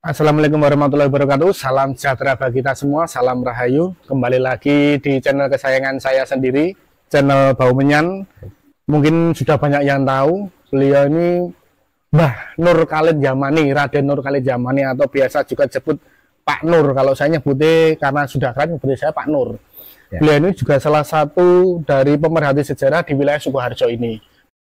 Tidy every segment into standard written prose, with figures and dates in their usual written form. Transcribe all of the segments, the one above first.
Assalamualaikum warahmatullahi wabarakatuh. Salam sejahtera bagi kita semua. Salam Rahayu. Kembali lagi di channel kesayangan saya sendiri, channel Bau Menyan. Mungkin sudah banyak yang tahu, beliau ini Mbah Nur Khalid Jamani, Raden Nur Khalid Jamani, atau biasa juga disebut Pak Nur. Kalau saya nyebutnya karena sudah keren, nyebutnya saya Pak Nur. Ya. Beliau ini juga salah satu dari pemerhati sejarah di wilayah Sukoharjo ini.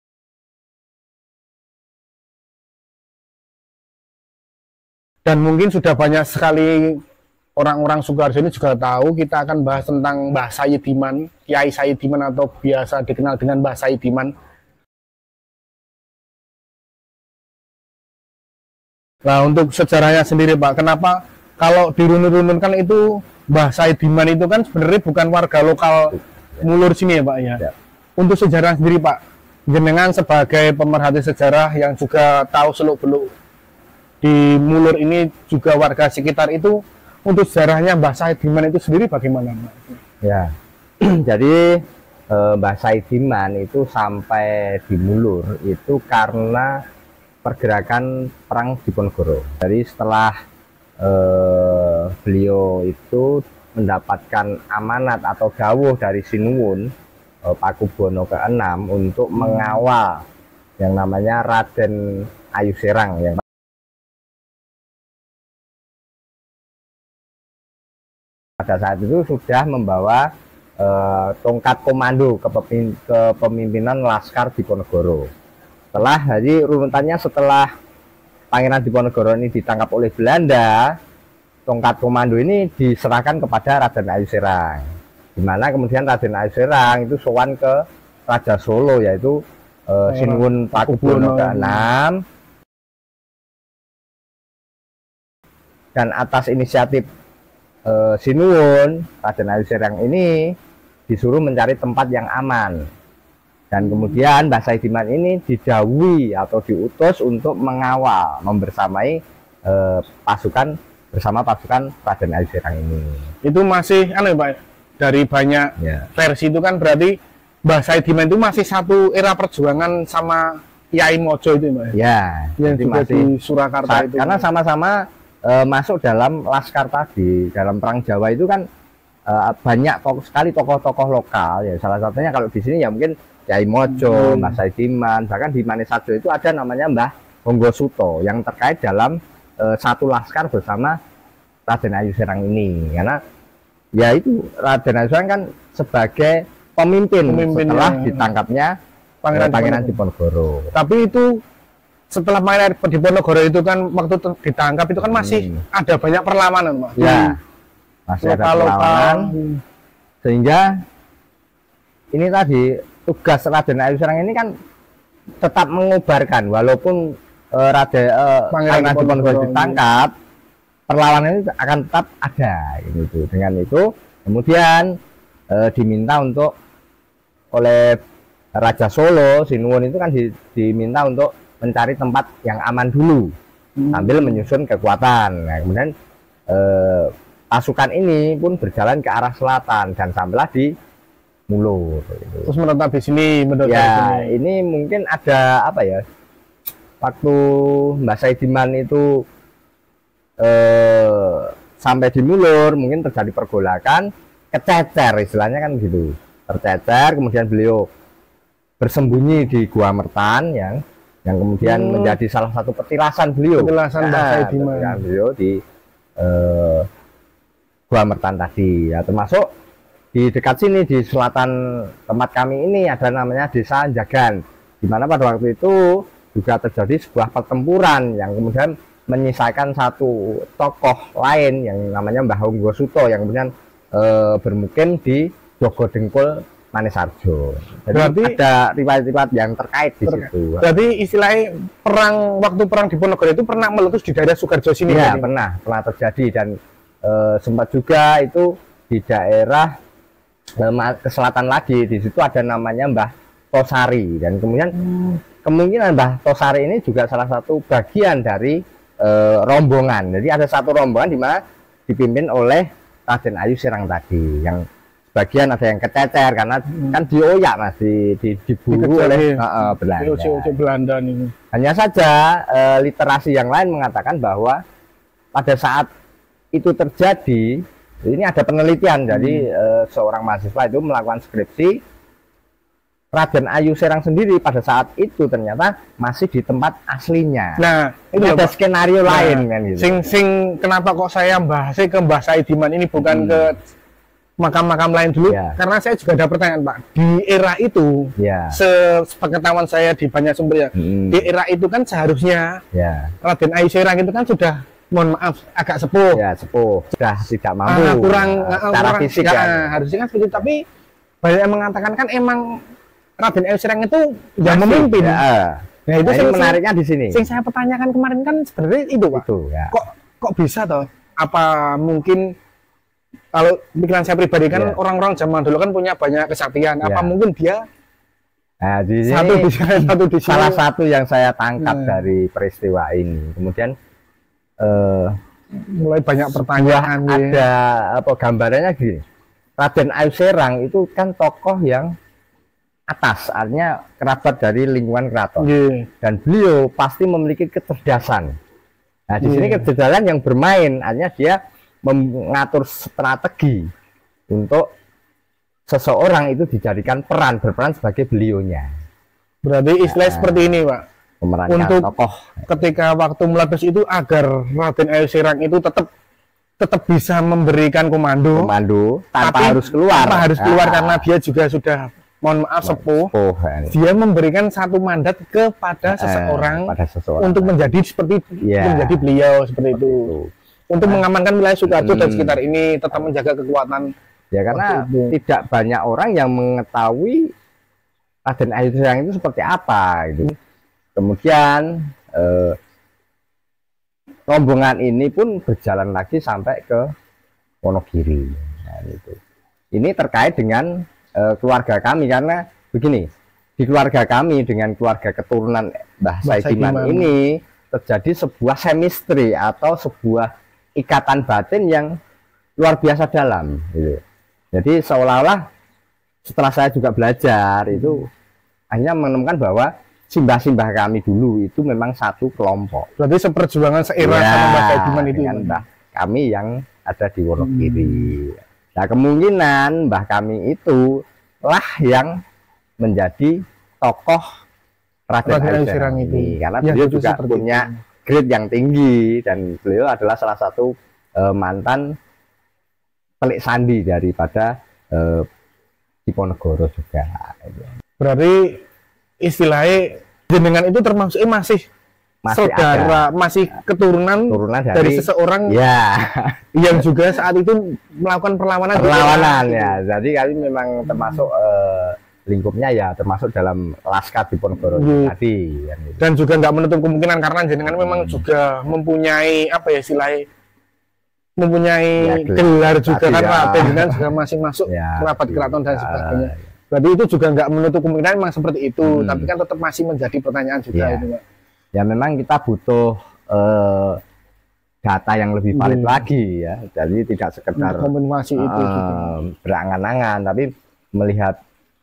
Dan mungkin sudah banyak sekali orang-orang Sukoharjo ini juga tahu, kita akan bahas tentang Mbah Sayyidiman, Kiai Sayyidiman, atau biasa dikenal dengan Mbah Sayyidiman. Nah, untuk sejarahnya sendiri, Pak, kenapa kalau dirunut-runutkan itu Mbah Sayyidiman itu kan sebenarnya bukan warga lokal Mulur sini ya, Pak ya. Untuk sejarah sendiri, Pak, jenengan sebagai pemerhati sejarah yang juga tahu seluk-beluk di Mulur ini, juga warga sekitar itu, untuk sejarahnya Mbah Sayyidiman itu sendiri bagaimana, Pak? Ya, jadi Mbah Sayyidiman itu sampai di Mulur itu karena pergerakan perang Diponegoro. Jadi setelah beliau itu mendapatkan amanat atau dawuh dari Sinuwun Pakubono ke-6 untuk mengawal yang namanya Raden Ayu Serang, yang pada saat itu sudah membawa tongkat komando kepemimpinan Laskar Diponegoro. Jadi runutannya setelah Pangeran Diponegoro ini ditangkap oleh Belanda, tongkat komando ini diserahkan kepada Raden Ayu Serang, dimana kemudian Raden Ayu Serang itu sowan ke Raja Solo, yaitu Sinuwun Pakubono ke-6, dan atas inisiatif Sinuwun, Raden Ayu Serang ini disuruh mencari tempat yang aman, dan kemudian Mbah Sayyidiman ini didhawuhi atau diutus untuk mengawal, membersamai pasukan Raden Ayu Serang ini. Itu masih aneh, Pak, dari banyak versi itu kan berarti Mbah Sayyidiman itu masih satu era perjuangan sama Kyai Mojo itu, Mbak. Ya, yang juga masih di Surakarta itu. Karena sama-sama masuk dalam Laskar tadi. Dalam Perang Jawa itu kan banyak sekali tokoh-tokoh lokal, ya salah satunya kalau di sini ya mungkin Kyai Mojo, Mbah Sayyidiman, bahkan di Manisarjo itu ada namanya Mbah Honggosuto yang terkait dalam satu laskar bersama Raden Ayu Serang ini. Karena ya itu Raden Ayu Serang kan sebagai pemimpin setelah ditangkapnya Pangeran Diponegoro. Tapi itu setelah Pangeran Diponegoro itu kan waktu ditangkap itu kan masih ada banyak perlawanan, Pak. Ya, masih ada perlawanan. Sehingga ini tadi tugas Raden Ayu Serang ini kan tetap mengubarkan, walaupun Pangeran Diponegoro ditangkap, perlawanan ini akan tetap ada. Gitu. Dengan itu kemudian diminta untuk oleh Raja Solo, Sinuwun itu kan diminta untuk mencari tempat yang aman dulu sambil menyusun kekuatan. Nah, kemudian pasukan ini pun berjalan ke arah selatan dan sampailah di Mulur. Gitu. Terus menetap di sini, ya, ini mungkin ada apa ya? Waktu Mbah Sayyidiman itu sampai di Mulur, mungkin terjadi pergolakan, kececer istilahnya kan gitu, tercecer. Kemudian beliau bersembunyi di Gua Mertan yang kemudian menjadi salah satu petilasan beliau. Petilasan Mbah Sayyidiman. Beliau di Gua Mertan tadi, ya, termasuk di dekat sini di selatan tempat kami ini ada namanya Desa Jagan, di mana pada waktu itu juga terjadi sebuah pertempuran yang kemudian menyisakan satu tokoh lain yang namanya Mbah Honggosuto yang kemudian bermukim di Jogodengkul Manisarjo. Jadi berarti ada riwayat-riwayat yang terkait di situ. Berarti istilahnya waktu perang Diponegoro itu pernah meletus di daerah Sukoharjo sini? Ya, pernah terjadi, dan sempat juga itu di daerah ke selatan lagi, di situ ada namanya Mbah Tosari, dan kemudian kemungkinan Mbah Tosari ini juga salah satu bagian dari rombongan. Jadi ada satu rombongan di mana dipimpin oleh Raden Ayu Serang tadi, yang sebagian ada yang kececer karena kan dioyak, Mas, diburu oleh Belanda. Belanda ini. Hanya saja literasi yang lain mengatakan bahwa pada saat itu terjadi, ini ada penelitian. Jadi seorang mahasiswa itu melakukan skripsi, Raden Ayu Serang sendiri pada saat itu ternyata masih di tempat aslinya. Nah, itu ada skenario lain kan gitu. Sing kenapa kok saya bahasnya ke Mbah Saidiman ini bukan ke makam-makam lain dulu? Karena saya juga ada pertanyaan, Pak. Di era itu, sepengetahuan saya di banyak sumber ya, di era itu kan seharusnya Raden Ayu Serang itu kan sudah, mohon maaf, agak sepuh. Ya, sepuh. Sudah tidak mampu. Secara fisik harusnya kan seperti itu. Tapi banyak yang mengatakan kan emang Raden Ayu Serang itu yang memimpin. Nah, itu menariknya di sini. Yang saya pertanyakan kemarin kan sebenarnya itu, Pak. Kok bisa toh? Apa mungkin kalau pikiran saya pribadi kan orang-orang zaman dulu kan punya banyak kesaktian. Apa mungkin dia di sini salah satu yang saya tangkap dari peristiwa ini. Kemudian mulai banyak pertanyaan. Ada apa gambarannya gini. Raden Ayu Serang itu kan tokoh yang atas, artinya kerabat dari lingkungan keraton, dan beliau pasti memiliki kecerdasan. Nah, di sini kecerdasan yang bermain, artinya dia mengatur strategi untuk seseorang itu dijadikan berperan sebagai beliaunya. Berarti istilah seperti ini, Pak. Untuk tokoh ketika waktu meletus itu agar Raden Ayu Serang itu tetap bisa memberikan komando tanpa harus keluar. Karena dia juga sudah, mohon maaf, sepuh. Dia memberikan satu mandat kepada seseorang untuk menjadi seperti menjadi beliau seperti itu. Untuk mengamankan wilayah Sukoharjo dan sekitar ini, tetap menjaga kekuatan. Ya, karena tidak banyak orang yang mengetahui Raden Ayu Serang itu seperti apa gitu. Kemudian rombongan ini pun berjalan lagi sampai ke Wonogiri. Nah, itu. Ini terkait dengan keluarga kami, karena begini, di keluarga kami dengan keluarga keturunan Mbah Saidiman ini terjadi sebuah chemistry atau sebuah ikatan batin yang luar biasa dalam gitu. Jadi seolah-olah setelah saya juga belajar itu hanya menemukan bahwa simbah-simbah kami dulu itu memang satu kelompok. Berarti seperjuangan seirah sama Mbah Saidiman itu dengan Mbah kami yang ada di Wonogiri. Nah, kemungkinan Mbah kami itu lah yang menjadi tokoh Raden Ayu Serang ini, karena beliau juga punya grade yang tinggi dan beliau adalah salah satu mantan pelik sandi daripada Diponegoro juga. Berarti istilahnya jenengan itu termasuk masih saudara, masih keturunan dari seseorang yang juga saat itu melakukan perlawanan ya. Jadi kami memang termasuk lingkupnya ya, termasuk dalam Laskar Diponegoro tadi kan, gitu. Dan juga nggak menutup kemungkinan karena jenengan memang juga mempunyai apa ya istilahnya, mempunyai gelar juga kan, jenengan juga masih masuk kerabat keraton dan sebagainya. Berarti itu juga nggak menutup kemungkinan memang seperti itu, tapi kan tetap masih menjadi pertanyaan juga itu, Pak. Ya memang kita butuh data yang lebih valid lagi ya, jadi tidak sekedar konfirmasi itu berangan-angan, tapi melihat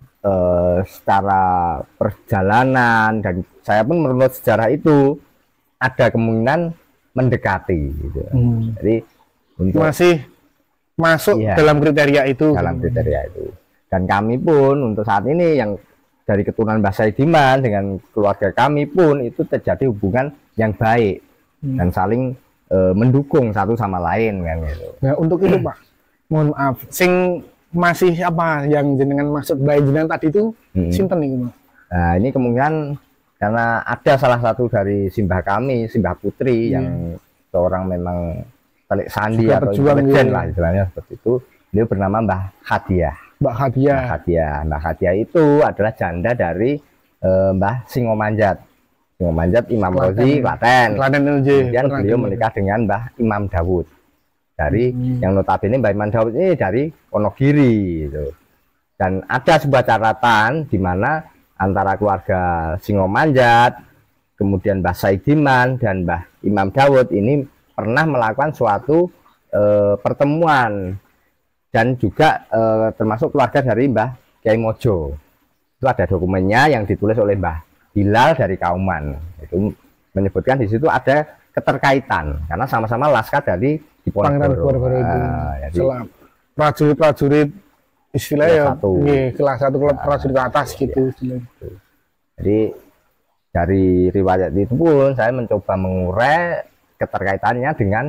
secara perjalanan, dan saya pun menurut sejarah itu ada kemungkinan mendekati gitu. Jadi untuk masih masuk dalam kriteria itu. Dan kami pun untuk saat ini yang dari keturunan Mbah Saidiman dengan keluarga kami pun itu terjadi hubungan yang baik dan saling mendukung satu sama lain kan gitu. Nah, untuk itu Pak, mohon maaf, sing masih apa yang jenengan maksud baik jenengan tadi itu sinten nih Pak? Nah, ini kemungkinan karena ada salah satu dari simbah kami, simbah putri yang seorang memang telik sandi atau intelijen lah istilahnya seperti itu. Dia bernama Mbah Hadiah. Mbah Hadiah itu adalah janda dari Mbah Singomanjat. Singomanjat Imam Rozi Klaten. Kemudian beliau menikah dengan Mbah Imam Dawud. Dari yang notabene Mbah Imam Dawud ini dari Wonogiri gitu. Dan ada sebuah catatan di mana antara keluarga Singomanjat, kemudian Mbah Saidiman dan Mbah Imam Dawud ini pernah melakukan suatu pertemuan. Dan juga termasuk keluarga dari Mbah Kyai Mojo. Itu ada dokumennya yang ditulis oleh Mbah Hilal dari Kauman. Itu menyebutkan di situ ada keterkaitan karena sama-sama laskar dari Diponegoro. Jadi prajurit-prajurit istilahnya kelas 1 prajurit ke atas gitu. Jadi dari riwayat itu pun saya mencoba mengurai keterkaitannya dengan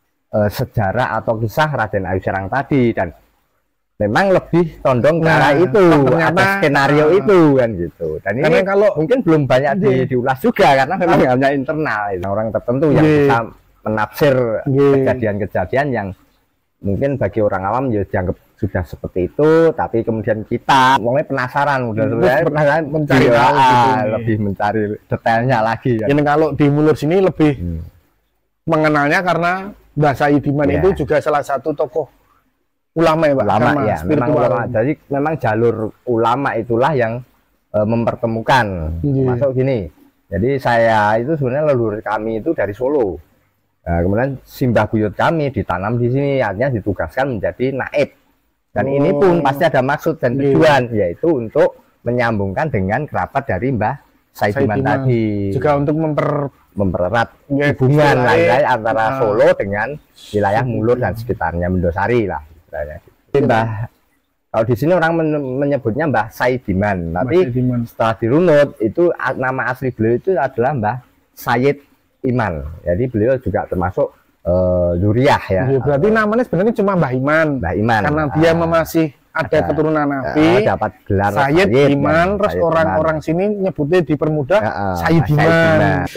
sejarah atau kisah Raden Ayu Serang tadi, dan memang lebih condong ke arah itu, ada skenario itu kan gitu. Dan ini kalau mungkin belum banyak diulas juga karena memang hanya internal orang tertentu yang bisa menafsir kejadian-kejadian yang mungkin bagi orang awam ya dianggap sudah seperti itu, tapi kemudian kita mulai penasaran, mencari lebih mencari detailnya lagi. Ini kalau di Mulur sini lebih mengenalnya karena Mbah Saidiman itu juga salah satu tokoh ulama ya Pak? Ulama ya, memang ulama. Jadi memang jalur ulama itulah yang mempertemukan. Masuk gini, jadi saya itu sebenarnya leluhur kami itu dari Solo. Nah, kemudian simbah buyut kami ditanam di sini, artinya ditugaskan menjadi naib. Dan ini pun pasti ada maksud dan tujuan, yaitu untuk menyambungkan dengan kerabat dari Mbah Saidiman tadi. Juga untuk mempererat hubungan antara Solo dengan wilayah Mulur dan sekitarnya, Mendosari lah. Mbah, kalau di sini orang menyebutnya Mbah Saidiman, tapi setelah dirunut itu nama asli beliau itu adalah Mbah Said Iman. Jadi beliau juga termasuk zuriyah ya. Berarti namanya sebenarnya cuma Mbah Iman. Mbah Iman. Karena dia masih ada keturunan Nabi, dapat gelar Said Iman, terus orang-orang sini nyebutnya dipermudah Saidiman.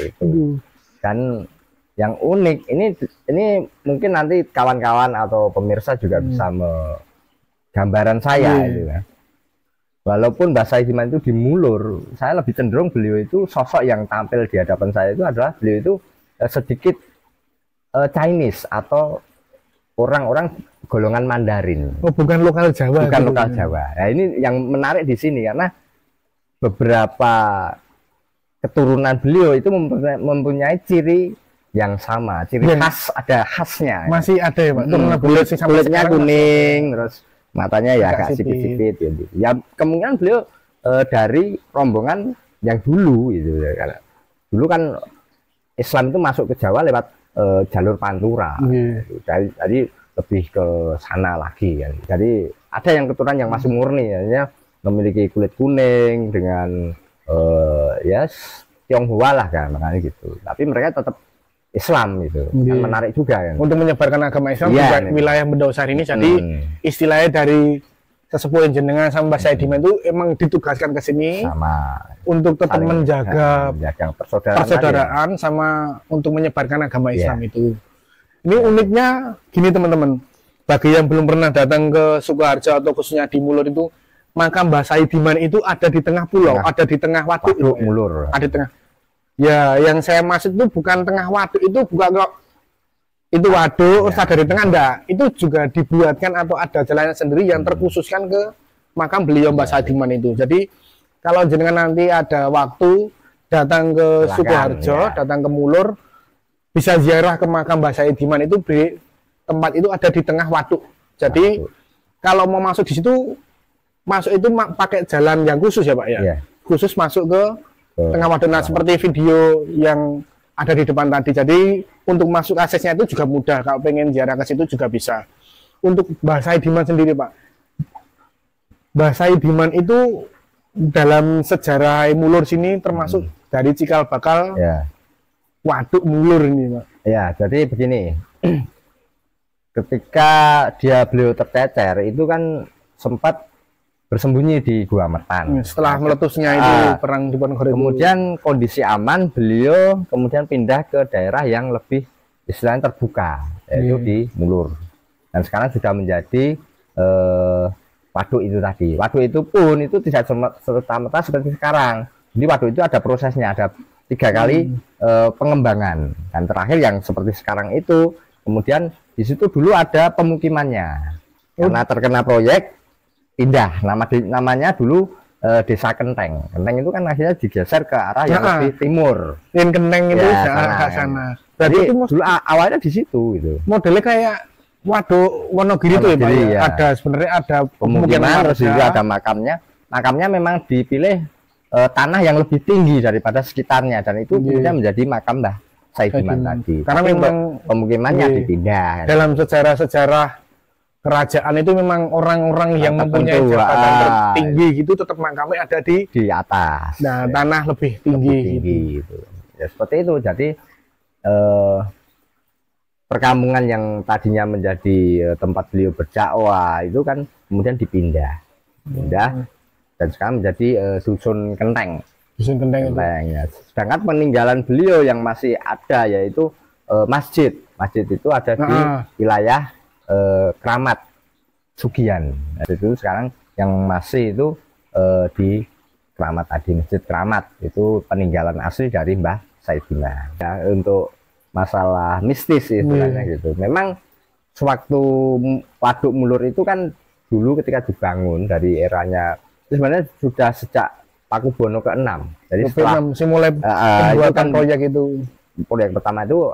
Dan yang unik ini mungkin nanti kawan-kawan atau pemirsa juga bisa gambaran saya itu ya. Walaupun Mbah Saidiman itu di Mulur, saya lebih cenderung beliau itu sosok yang tampil di hadapan saya itu adalah beliau itu sedikit Chinese atau orang-orang golongan Mandarin. Oh, bukan lokal Jawa. Bukan lokal Jawa. Nah, ini yang menarik di sini karena beberapa keturunan beliau itu mempunyai ciri yang sama, ciri khas, ada khasnya. Masih ada ya Pak? Kulitnya kuning, terus matanya ya agak sipit-sipit gitu. Ya kemungkinan beliau dari rombongan yang dulu gitu ya. Karena dulu kan Islam itu masuk ke Jawa lewat jalur Pantura. Jadi lebih ke sana lagi kan. Jadi ada yang keturunan yang masih murni ya, memiliki kulit kuning dengan ya Tionghoa lah kan, makanya gitu. Tapi mereka tetap Islam gitu. Yang menarik juga kan. Untuk menyebarkan agama Islam di wilayah Mendosari ini. Jadi istilahnya dari sesepuh jenengan sama Mbah Saidiman itu emang ditugaskan ke sini untuk tetap menjaga persaudaraan sama untuk menyebarkan agama Islam itu. Ini uniknya gini teman-teman, bagi yang belum pernah datang ke Sukoharjo atau khususnya di Mulur itu, makam Mbah Saidiman itu ada di tengah pulau, ada di tengah waduk Mulur. Ada di tengah. Ya, yang saya maksud itu bukan tengah waduk, itu bukan kok itu waduk terus ada di tengah, enggak. Itu juga dibuatkan atau ada jalannya sendiri yang terkhususkan ke makam beliau Mbah Saidiman itu. Jadi kalau jenengan nanti ada waktu datang ke Sukoharjo, datang ke Mulur, bisa ziarah ke makam Mbah Saidiman itu, tempat itu ada di tengah waduk. Jadi kalau mau masuk di situ, masuk itu pakai jalan yang khusus ya Pak ya. Khusus masuk ke tengah waduk. Nah, seperti video yang ada di depan tadi. Jadi untuk masuk aksesnya itu juga mudah. Kalau pengen ziarah ke situ juga bisa. Untuk Mbah Saidiman sendiri Pak, Mbah Saidiman itu dalam sejarah Mulur sini termasuk dari cikal bakal waduk Mulur ini Pak. Ya, jadi begini. Ketika beliau tercecer itu kan sempat bersembunyi di Gua Metan. Setelah meletusnya itu perang Diponegoro. Kemudian kondisi aman, beliau kemudian pindah ke daerah yang lebih istilahnya terbuka, yaitu di Mulur. Dan sekarang sudah menjadi waduk itu tadi. Waduk itu pun itu tidak serta-merta seperti sekarang. Jadi waduk itu ada prosesnya, ada 3 kali pengembangan. Dan terakhir yang seperti sekarang itu, kemudian di situ dulu ada pemukimannya. Karena terkena proyek, pindah namanya dulu Desa Kenteng. Kenteng itu kan akhirnya digeser ke arah yang lebih timur. Yang Kenteng itu ke sana. Jadi itu dulu awalnya di situ gitu. Modelnya kayak waduk Wonogiri itu ya Pak. Ada sebenarnya ada pemukiman, terus juga ada makamnya. Makamnya memang dipilih tanah yang lebih tinggi daripada sekitarnya, dan itu kemudian menjadi makam Mbah Saidiman tadi. Karena tapi memang pemukimannya dipindah. Dalam sejarah kerajaan itu memang orang-orang yang mempunyai jabatan tertinggi gitu tetap makamnya ada di atas. Nah, tanah lebih tinggi, gitu. Ya seperti itu. Jadi perkampungan yang tadinya menjadi tempat beliau berdakwah itu kan kemudian dipindah. Dan sekarang menjadi dusun Kenteng. Dusun Kenteng ya. Sedangkan peninggalan beliau yang masih ada yaitu masjid. Masjid itu ada di wilayah Keramat Sugian. Nah, itu sekarang yang masih itu di Keramat tadi, Masjid Keramat itu peninggalan asli dari Mbah Saidiman. Ya, untuk masalah mistis istilahnya gitu. Memang sewaktu Waduk Mulur itu kan dulu ketika dibangun dari eranya sebenarnya sudah sejak Pakubono ke-6. Jadi setelah mulai pembuatan proyek itu. Proyek pertama itu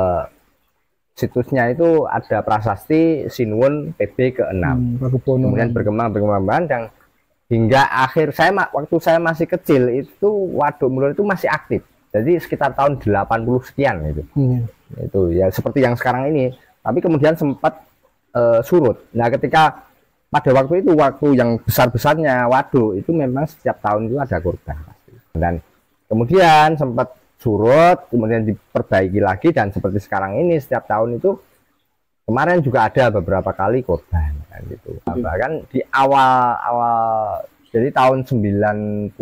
situsnya itu ada prasasti Sinuwun PB ke-6. Kemudian berkembang dan hingga akhir waktu saya masih kecil itu Waduk Mulur itu masih aktif. Jadi sekitar tahun 80 sekian gitu. Itu ya seperti yang sekarang ini. Tapi kemudian sempat surut. Nah, ketika pada waktu itu, waktu yang besar-besarnya waduk itu memang setiap tahun itu ada korban pasti. Dan kemudian sempat surut, kemudian diperbaiki lagi, dan seperti sekarang ini setiap tahun itu kemarin juga ada beberapa kali korban kan gitu. Bahkan di awal jadi tahun 99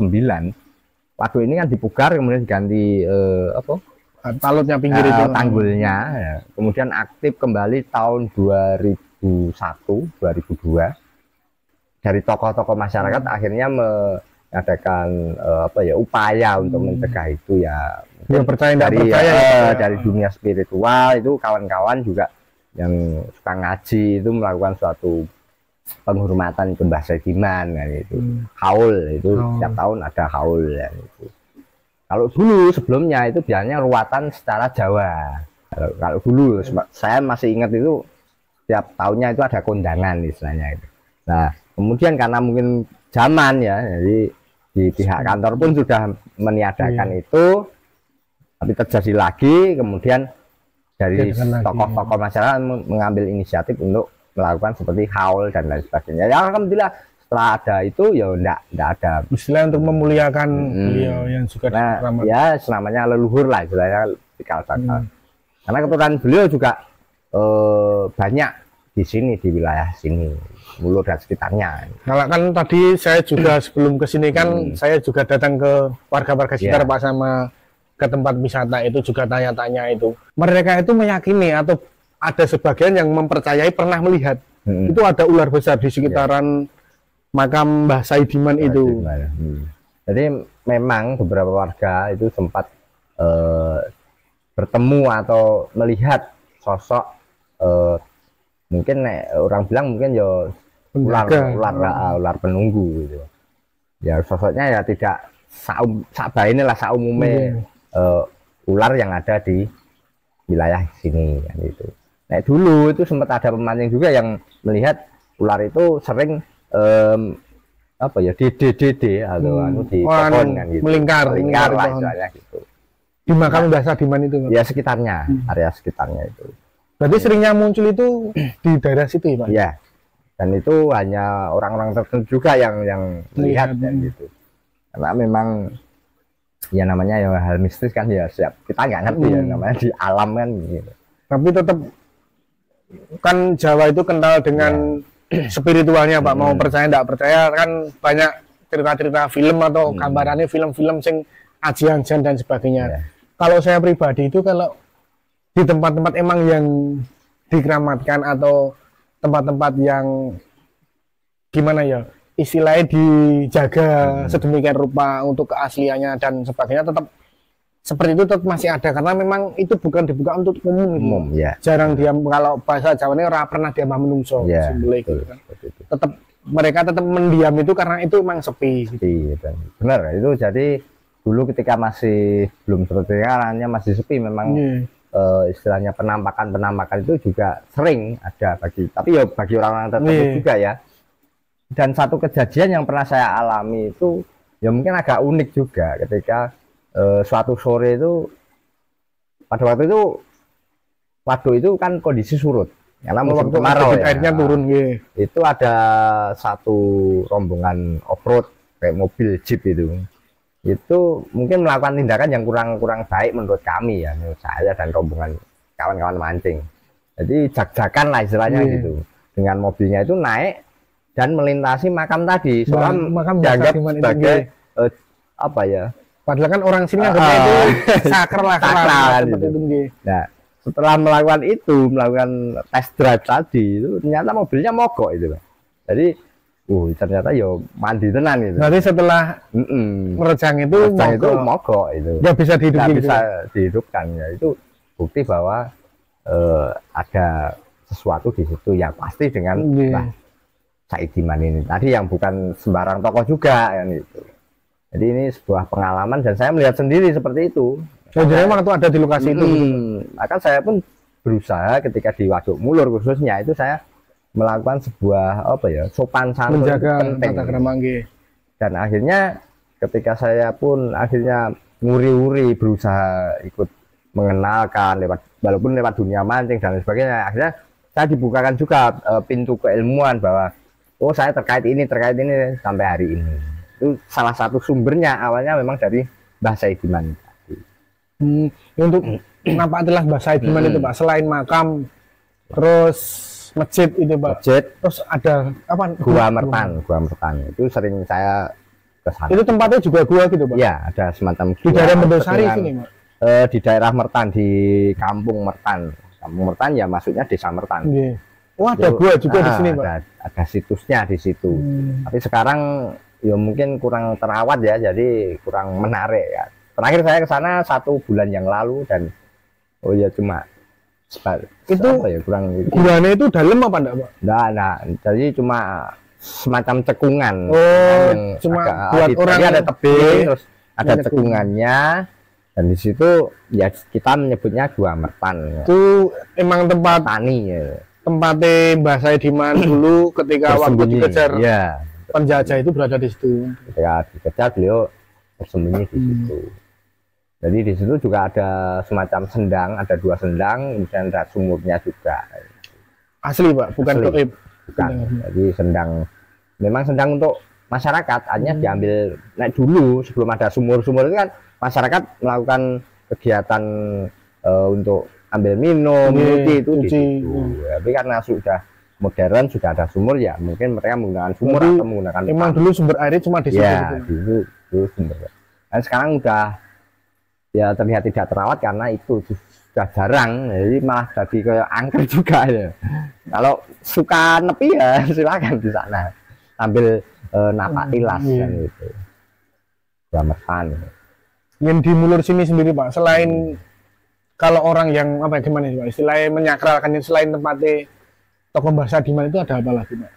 waduk ini kan dipugar, kemudian diganti talutnya pinggir itu tanggulnya ya. Kemudian aktif kembali tahun 2001 2002 dari tokoh-tokoh masyarakat akhirnya mengadakan upaya untuk mencegah itu ya. Percaya percaya dari dunia spiritual itu kawan-kawan juga yang suka ngaji itu melakukan suatu penghormatan ke Mbah Saidiman kan itu. Haul itu setiap tahun ada haul ya itu. Kalau dulu sebelumnya itu biasanya ruatan secara Jawa. Kalau dulu saya masih ingat itu setiap tahunnya itu ada kondangan istilahnya itu. Nah, kemudian karena mungkin zaman ya, jadi di pihak kantor pun sudah meniadakan itu, tapi terjadi lagi, kemudian dari tokoh-tokoh masyarakat mengambil inisiatif untuk melakukan seperti haul dan lain sebagainya. Ya alhamdulillah setelah ada itu ya enggak ada. Istilah untuk memuliakan beliau yang juga ya namanya leluhur lah istilahnya dikatakan. Karena keturunan beliau juga banyak di sini, di wilayah sini, Mulur dan sekitarnya. Kalau kan tadi saya juga sebelum ke sini kan saya juga datang ke warga-warga sekitar Pak, sama ke tempat wisata itu juga tanya-tanya itu. Mereka itu meyakini atau ada sebagian yang mempercayai pernah melihat itu ada ular besar di sekitaran makam Mbah Saidiman itu. Jadi memang beberapa warga itu sempat bertemu atau melihat sosok mungkin orang bilang mungkin ya ular penunggu gitu. Ya sosoknya ya tidak saumumnya ular yang ada di wilayah sini kan itu. Nah dulu itu sempat ada pemancing juga yang melihat ular itu sering di pohon kan gitu. melingkar lah istilahnya gitu. Di makam Mbah Saidiman itu ya sekitarnya, area sekitarnya itu. Berarti seringnya muncul itu di daerah situ ya Pak? Ya, dan itu hanya orang-orang tertentu juga yang melihat dan gitu. Karena memang ya namanya ya hal mistis kan ya siap kita nggak ngerti ya namanya di alam kan gitu. Tapi tetap kan Jawa itu kental dengan spiritualnya Pak. Mau percaya nggak percaya kan banyak cerita-cerita film atau gambarannya film-film sing ajian-ajian dan sebagainya. Kalau saya pribadi itu kalau di tempat-tempat emang yang dikeramatkan atau tempat-tempat yang gimana ya istilahnya dijaga sedemikian rupa untuk keasliannya dan sebagainya, tetap seperti itu tetap masih ada karena memang itu bukan dibuka untuk umum ya. Jarang dia kalau bahasa Jawa ini pernah dia menungso gitu kan. Tetap mereka tetap mendiam itu karena itu memang sepi gitu. Benar itu. Jadi dulu ketika masih belum seperti sekarang masih sepi memang istilahnya penampakan itu juga sering ada tapi ya bagi orang-orang tertentu juga ya. Dan satu kejadian yang pernah saya alami itu ya mungkin agak unik juga ketika suatu sore itu pada waktu itu waduk itu kan kondisi surut karena musim Waktu kemarau debit ya. airnya turun gitu. Itu ada satu rombongan off-road kayak mobil jeep itu mungkin melakukan tindakan yang kurang baik menurut kami ya, menurut saya dan rombongan kawan-kawan mancing. Jadi jak-jakan lah istilahnya gitu, dengan mobilnya itu naik dan melintasi makam tadi, soalnya makam dianggap Basa Diman itu, sebagai apa ya, padahal kan orang sini anggapnya itu sakral lah, sakral seperti gitu. itu gitu. Nah setelah melakukan test drive tadi itu ternyata mobilnya mogok itu Pak. Jadi ternyata yo mandi tenan gitu. Berarti setelah merejang itu mogok itu nggak bisa dihidupkan, bisa dihidupkan ya. Itu bukti bahwa ada sesuatu di situ yang pasti dengan Mbah Said Diman ini tadi, yang bukan sembarang tokoh juga kan itu. Jadi ini sebuah pengalaman dan saya melihat sendiri seperti itu. Jadi memang itu ada di lokasi itu. Maka saya pun berusaha ketika di Waduk Mulur khususnya itu saya melakukan sebuah apa ya, sopan santun, menjaga penting. tata krama. Dan akhirnya ketika saya pun akhirnya nguri-uri berusaha ikut mengenalkan walaupun lewat dunia mancing dan sebagainya, akhirnya saya dibukakan juga pintu keilmuan bahwa oh saya terkait ini sampai hari ini. Itu salah satu sumbernya awalnya memang dari Mbah Said Diman. Untuk kenapa adalah Mbah Said Diman itu Pak, selain makam terus masjid itu Pak, terus ada apa, Gua Mertan itu sering saya ke sana. Itu tempatnya juga gua gitu Pak? Iya, ada semacam gua di daerah Mendosari sini Pak? Di daerah Mertan, di Kampung Mertan ya, maksudnya Desa Mertan. Wah, ada gua juga di sini Pak? Ada situsnya di situ. Tapi sekarang ya mungkin kurang terawat ya, jadi kurang menarik ya. Terakhir saya ke sana 1 bulan yang lalu dan oh ya cuma itu ya, kurang guanya itu dalam apa enggak Pak? Enggak, jadi cuma semacam cekungan. Cuma buat orang ada tebing, terus ada cekungannya, dan di situ ya kita menyebutnya Gua Mertan. Itu emang tempat tani ya. Tempatnya Mbah Said Diman dulu ketika waktu dikejar penjajah itu berada di situ. Ketika dikejar beliau bersembunyi di situ. Jadi di situ juga ada semacam sendang, ada 2 sendang, kemudian ada sumurnya juga. Asli Pak, bukan goib. Bukan. Jadi sendang, memang sendang untuk masyarakat, hanya diambil naik dulu sebelum ada sumur-sumur itu kan masyarakat melakukan kegiatan untuk ambil minum, nyuci itu di situ. Tapi karena sudah modern, sudah ada sumur ya, mungkin mereka menggunakan sumur atau menggunakan emang dulu sumber airnya cuma di situ. Ya, dulu sumber. Dan sekarang udah ya terlihat tidak terawat karena itu sudah jarang, jadi malah jadi kayak angker juga ya. Kalau suka nepi ya silakan di sana sambil napak tilas kan itu. Gua Mertan. Yang di Mulur sini sendiri Pak, selain kalau orang yang apa gimana Pak, istilahnya menyakralkan, selain tempatnya tokoh Mbah Said Diman itu ada apa lagi Pak?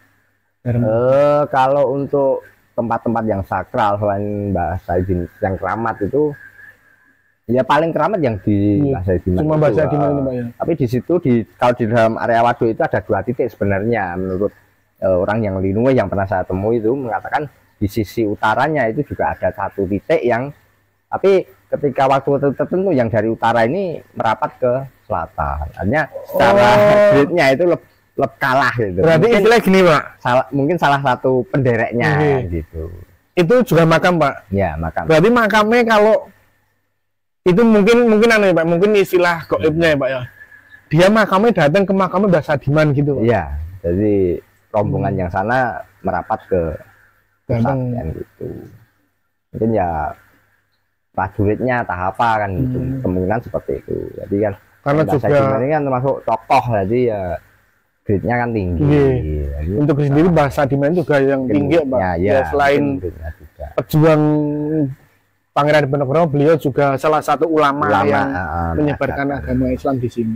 Kalau untuk tempat-tempat yang sakral selain Mbah Said Diman yang keramat itu ya paling keramat yang di Mbah Said Diman. Cuma Mbah Said Diman itu Pak ya. Tapi di situ kalau di dalam area waduk itu ada 2 titik sebenarnya, menurut orang yang Linue yang pernah saya temui itu mengatakan di sisi utaranya itu juga ada 1 titik yang, tapi ketika waktu tertentu yang dari utara ini merapat ke selatan. Artinya secara gridnya itu lebih kalah gitu. Berarti istilahnya gini Pak, mungkin salah satu pendereknya gitu. Itu juga makam Pak? Ya, makam. Berarti makamnya kalau itu mungkin aneh Pak, mungkin istilah goibnya ya Pak ya, dia makamnya datang ke makamnya Mbah Said Diman gitu Pak? Iya, jadi rombongan yang sana merapat ke pusat kan gitu. Mungkin ya prajuritnya atau apa kan gitu, kemungkinan seperti itu. Jadi kan karena Mbah Said Diman ini kan termasuk tokoh, jadi ya grade-nya kan tinggi. Jadi, untuk sendiri Mbah Said Diman juga yang tinggi Pak. Ya, selain pejuang Pangeran Diponegoro, beliau juga salah satu ulama yang menyebarkan agama Islam di sini.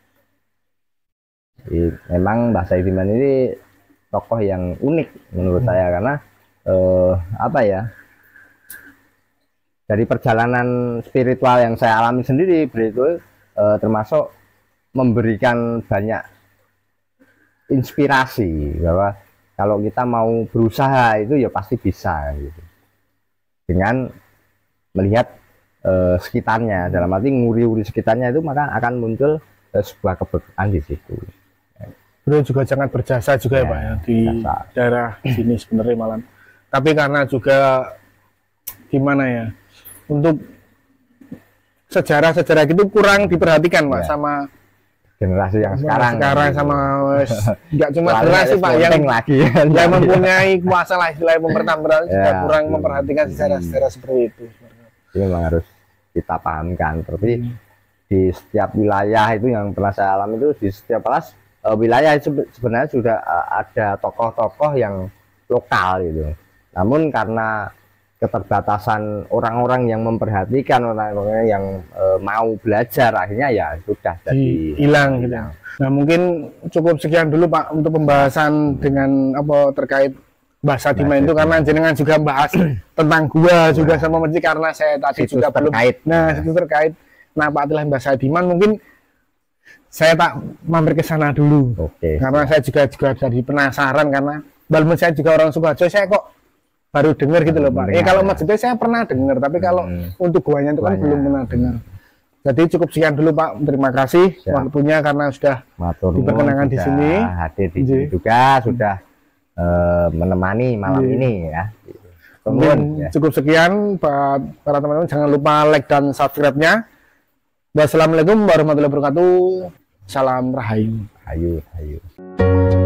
Memang Mbah Said Diman ini tokoh yang unik menurut saya, karena apa ya, dari perjalanan spiritual yang saya alami sendiri, beliau termasuk memberikan banyak inspirasi bahwa kalau kita mau berusaha itu ya pasti bisa gitu. Dengan melihat sekitarnya, dalam arti nguri-uri sekitarnya itu, maka akan muncul sebuah keberkahan di situ. Beliau juga sangat berjasa juga ya Pak ya di daerah sini sebenarnya malam. Tapi karena juga gimana ya, untuk sejarah-sejarah itu kurang diperhatikan Pak sama generasi yang sekarang sama nggak cuma generasi Pak yang lagi yang mempunyai kuasa lah istilahnya pemerintah juga kurang memperhatikan sejarah-sejarah seperti itu. Ini memang harus kita pahamkan. Tapi di setiap wilayah itu yang pernah saya alami itu, di setiap kelas wilayah itu sebenarnya sudah ada tokoh-tokoh yang lokal gitu. Namun karena keterbatasan orang-orang yang memperhatikan, orang-orang yang mau belajar, akhirnya ya sudah jadi hilang gitu. Nah mungkin cukup sekian dulu Pak untuk pembahasan dengan apa terkait Mbah Sadiman itu, karena jenengan juga bahas tentang gua juga sama masjid, karena saya tadi juga terkait. Itu terkait. Nah Pak Atilah Mbah Sadiman, mungkin saya tak mampir ke sana dulu. Karena saya juga jadi penasaran, karena walaupun saya juga orang Sukoharjo, saya kok baru dengar gitu loh Pak. Kalau masjidnya saya pernah dengar, tapi kalau untuk guanya itu kan belum pernah dengar. Jadi cukup sekian dulu Pak. Terima kasih waktunya karena sudah diperkenankan di sini. Hadir di sini juga, sudah menemani malam ini ya. Cukup sekian Pak, para teman-teman, jangan lupa like dan subscribe-nya. Wassalamualaikum warahmatullahi wabarakatuh. Salam Rahayu. Hayu.